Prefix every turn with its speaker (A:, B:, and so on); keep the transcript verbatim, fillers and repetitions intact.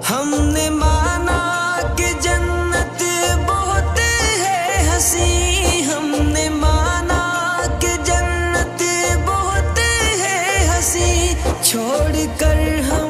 A: हमने माना कि जन्नत बहुत है हंसी, हमने माना कि जन्नत बहुत है हंसी, छोड़ कर हम